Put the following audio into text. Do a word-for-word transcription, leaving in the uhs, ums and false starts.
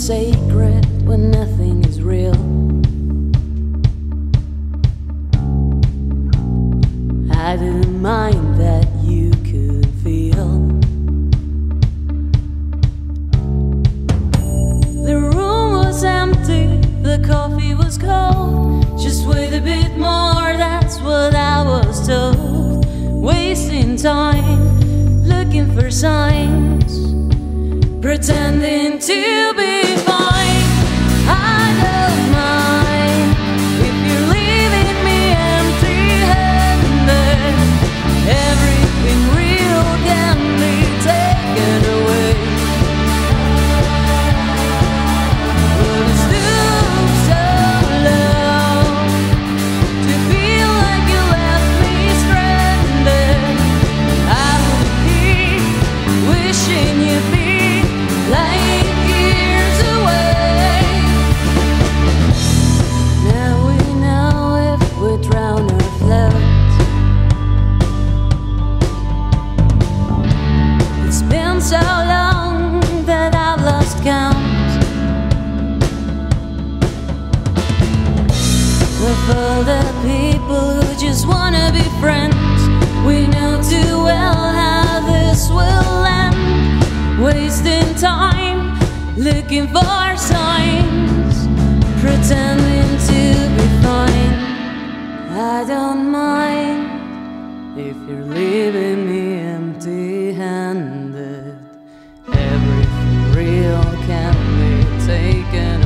sacred when nothing is real. I didn't mind that you could feel. The room was empty, the coffee was cold. Just wait a bit more, that's what I was told. Wasting time, looking for signs, pretending to be fine. I don't mind if you're leaving me empty-handed. Everything real can be taken away. But it's too so low to feel like you left me stranded. I would keep wishing you'd be light years away. Now we know if we drown or float. It's been so long that I've lost count of all the people who just wanna be friends. We know too well how this will end. Wasting time, looking for signs, pretending to be fine. I don't mind if you're leaving me empty-handed. Everything real can be taken